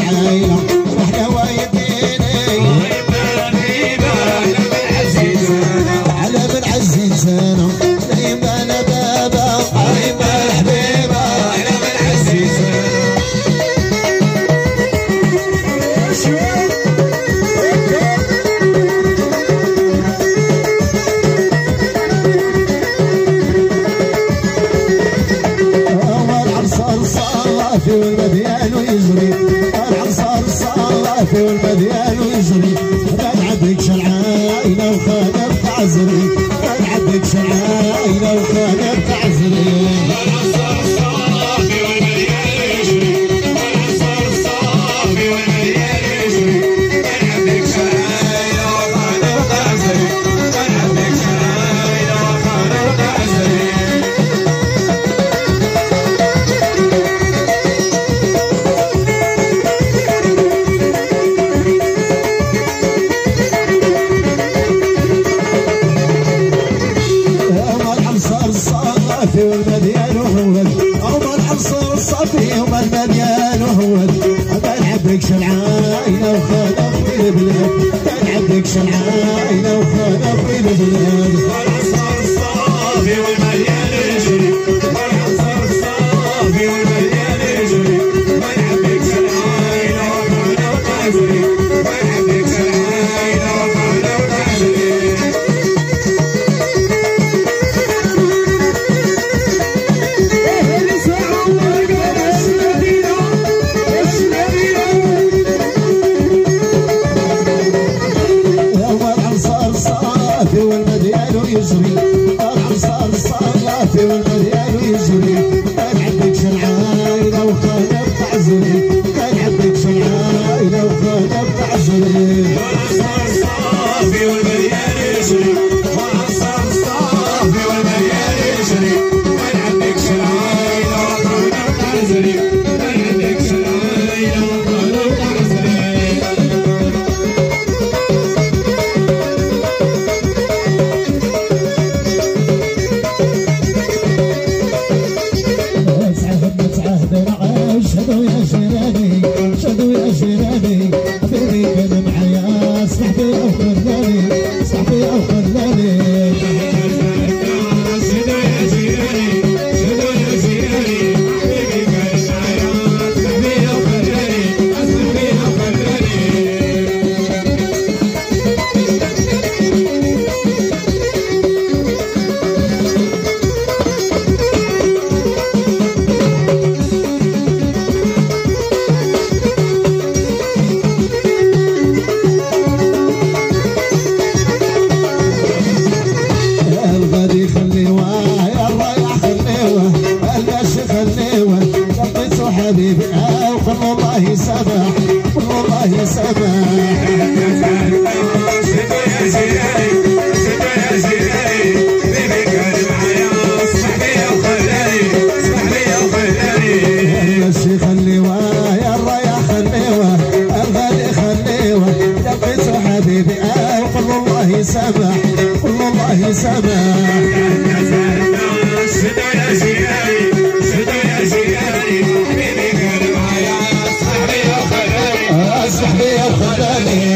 العايلة واحنا ويديني على من عز إنسانه دايما بابا دايما حبيبه على من عز إنسانه صافي والمديان يجري العنصر صافي والمديان يجري ما نعدكش العايلة وخالف تعزري ما نعدكش العايلة وخالف تعزري العنصر صافي والمديان يجري العنصر صافي والمديان يجري ما نعدكش العايلة وخالف تعزري ما نعدكش العايلة وخالف تعزري الصافي والمديان هود أو العنصر الصافي والمديان هود ما نحبكش العايلة وخالف البلاد ما نحبكش العايلة وخالف البلاد العنصر الصافي والمديان يجري العنصر الصافي والمديان يجري ما نحبكش العايلة وخالف تعزري ما نحبكش العايلة وخالف تعزري والمديان يجري العنصر صافي والمديان يجري ما نعدكش العايلة وخالف تعزري ما نعدكش العايلة وخالف تعزري العنصر صافي والمديان يجري العنصر صافي والمديان يجري ما نعدكش العايلة وخالف تعزري ما نعدكش العايلة وخالف تعزري شدوا يا جيراني شدوا يا جيراني حبيبي كان معايا صاحبي او خلاني صاحبي او خلاني شدوا يا جيراني شدوا يا جيراني حبيبي كان معايا صاحبي او خلاني صاحبي او خلاني الغادي خليوه يا الرايح خليوه الماشي خليوه لقيته حبيبي وخلوا الله يسامح خلوا الله يسامح شدوا يا جيراني شدوا يا جيراني حبيبي كان معايا صاحبي وخلاني صاحبي وخلاني الماشي خليوه يا الرايح خليوه الغادي خليوه لقيته حبيبي وخلوا الله يسامح خلوا الله يسامح شدوا يا جيراني شدوا يا جيراني حبيبي كان معايا صاحبي وخلاني صاحبي وخلاني